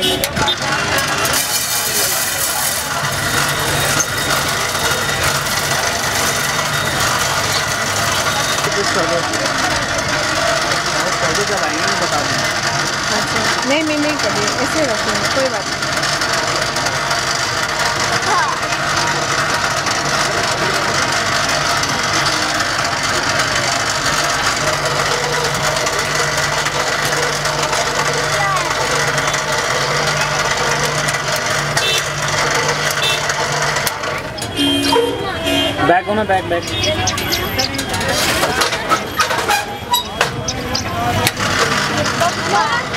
नहीं करिए, ऐसे रखेंगे, कोई बात नहीं। बैक होना, बैक बैक। Bye.